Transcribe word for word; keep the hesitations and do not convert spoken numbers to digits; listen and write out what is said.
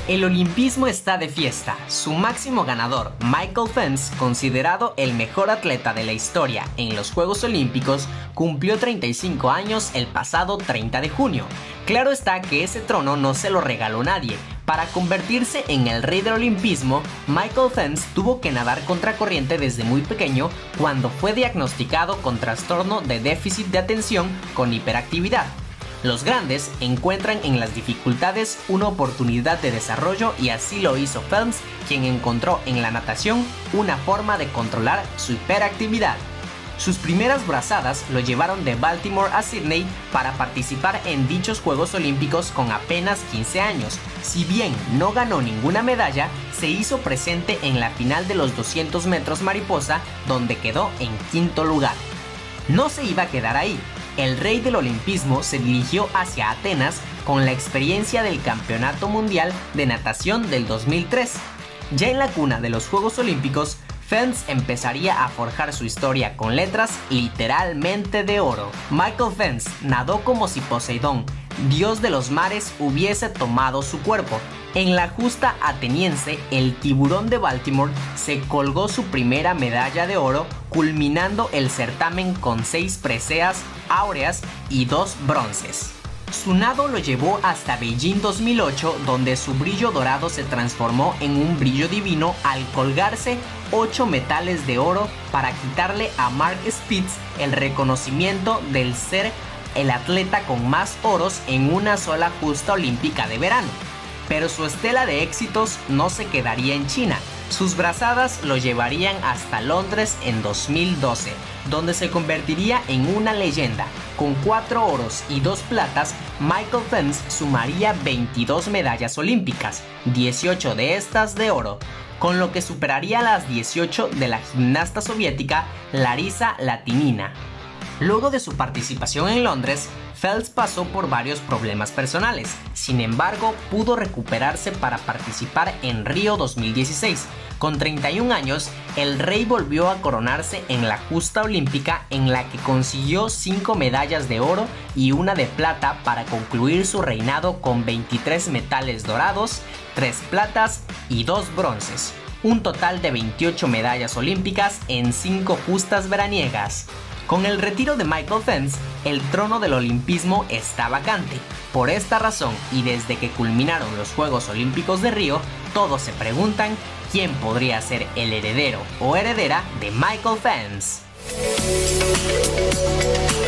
El olimpismo está de fiesta. Su máximo ganador, Michael Phelps, considerado el mejor atleta de la historia en los Juegos Olímpicos, cumplió treinta y cinco años el pasado treinta de junio. Claro está que ese trono no se lo regaló nadie. Para convertirse en el rey del olimpismo, Michael Phelps tuvo que nadar contracorriente desde muy pequeño cuando fue diagnosticado con trastorno de déficit de atención con hiperactividad. Los grandes encuentran en las dificultades una oportunidad de desarrollo y así lo hizo Phelps, quien encontró en la natación una forma de controlar su hiperactividad. Sus primeras brazadas lo llevaron de Baltimore a Sydney para participar en dichos Juegos Olímpicos con apenas quince años. Si bien no ganó ninguna medalla, se hizo presente en la final de los doscientos metros mariposa, donde quedó en quinto lugar. No se iba a quedar ahí. El rey del olimpismo se dirigió hacia Atenas con la experiencia del Campeonato Mundial de Natación del dos mil tres. Ya en la cuna de los Juegos Olímpicos, Phelps empezaría a forjar su historia con letras literalmente de oro. Michael Phelps nadó como si Poseidón, dios de los mares, hubiese tomado su cuerpo. En la justa ateniense, el tiburón de Baltimore se colgó su primera medalla de oro, culminando el certamen con seis preseas áureas y dos bronces. Su nado lo llevó hasta Beijing dos mil ocho, donde su brillo dorado se transformó en un brillo divino al colgarse ocho metales de oro para quitarle a Mark Spitz el reconocimiento del ser el atleta con más oros en una sola justa olímpica de verano. Pero su estela de éxitos no se quedaría en China. Sus brazadas lo llevarían hasta Londres en dos mil doce, donde se convertiría en una leyenda. Con cuatro oros y dos platas, Michael Phelps sumaría veintidós medallas olímpicas, dieciocho de estas de oro, con lo que superaría las dieciocho de la gimnasta soviética Larisa Latynina. Luego de su participación en Londres, Phelps pasó por varios problemas personales. Sin embargo, pudo recuperarse para participar en Río dos mil dieciséis. Con treinta y un años, el rey volvió a coronarse en la justa olímpica, en la que consiguió cinco medallas de oro y una de plata para concluir su reinado con veintitrés metales dorados, tres platas y dos bronces. Un total de veintiocho medallas olímpicas en cinco justas veraniegas. Con el retiro de Michael Phelps, el trono del olimpismo está vacante. Por esta razón, y desde que culminaron los Juegos Olímpicos de Río, todos se preguntan quién podría ser el heredero o heredera de Michael Phelps.